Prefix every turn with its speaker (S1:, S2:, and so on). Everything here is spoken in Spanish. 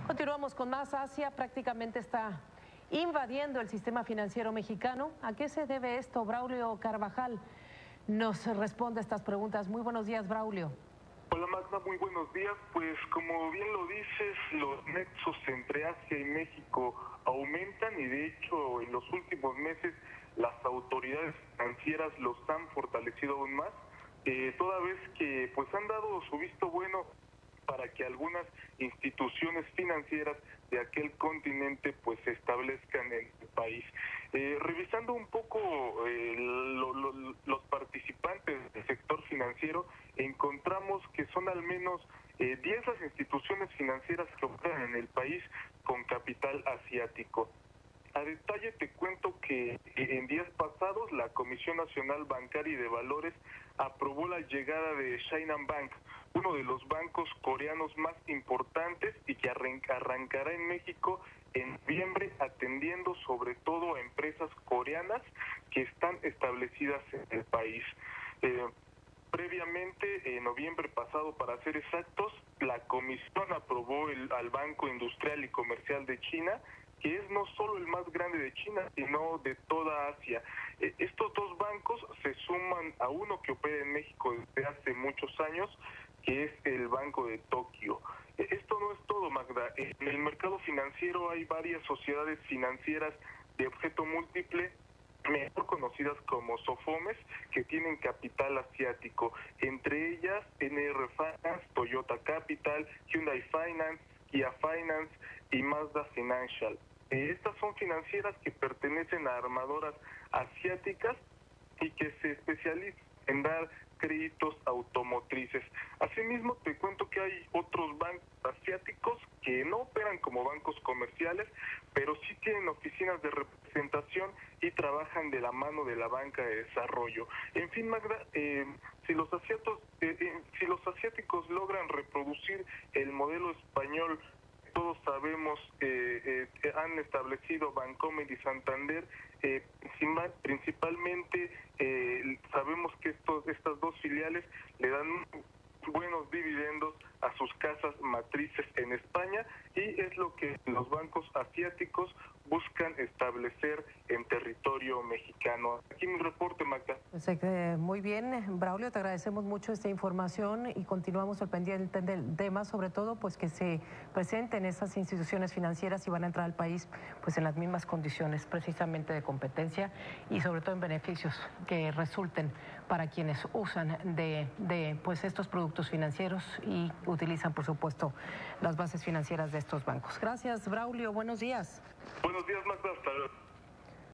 S1: Continuamos con más. Asia prácticamente está invadiendo el sistema financiero mexicano. ¿A qué se debe esto? Braulio Carvajal nos responde a estas preguntas. Muy buenos días, Braulio.
S2: Hola Magda, muy buenos días. Pues como bien lo dices, los nexos entre Asia y México aumentan y de hecho en los últimos meses las autoridades financieras los han fortalecido aún más, toda vez que pues han dado su visto bueno para que algunas instituciones financieras de aquel continente pues se establezcan en el país. Revisando un poco los participantes del sector financiero, encontramos que son al menos 10 las instituciones financieras que operan en el país con capital asiático. A detalle te cuento que en días pasados la Comisión Nacional Bancaria y de Valores aprobó la llegada de Shinhan Bank, uno de los bancos coreanos más importantes y que arrancará en México en noviembre, atendiendo sobre todo a empresas coreanas que están establecidas en el país. Previamente, en noviembre pasado, para ser exactos, la Comisión aprobó al Banco Industrial y Comercial de China, que es no solo el más grande de China, sino de toda Asia. Estos dos bancos se suman a uno que opera en México desde hace muchos años, que es el Banco de Tokio. Esto no es todo, Magda. En el mercado financiero hay varias sociedades financieras de objeto múltiple, mejor conocidas como SOFOMES, que tienen capital asiático. Entre ellas, NR Finance, Toyota Capital, Hyundai Finance, Kia Finance y Mazda Financial. Estas son financieras que pertenecen a armadoras asiáticas y que se especializan en dar créditos automotrices. Asimismo, te cuento que hay otros bancos asiáticos que no operan como bancos comerciales, pero sí tienen oficinas de representación y trabajan de la mano de la banca de desarrollo. En fin, Magda, si los asiáticos logran reproducir el modelo español, todos sabemos, han establecido Bancomer y Santander, principalmente sabemos que estas dos filiales le dan buenos dividendos a sus casas matrices en España, y es lo que los bancos asiáticos buscan establecer en territorio mexicano. Aquí mi reporte, Magda.
S1: Muy bien, Braulio, te agradecemos mucho esta información y continuamos al pendiente del tema, sobre todo pues que se presenten esas instituciones financieras y van a entrar al país pues en las mismas condiciones precisamente de competencia y sobre todo en beneficios que resulten para quienes usan de pues estos productos financieros y utilizan por supuesto las bases financieras de estos bancos. Gracias, Braulio, buenos días.
S2: Buenos días, Magda, hasta luego.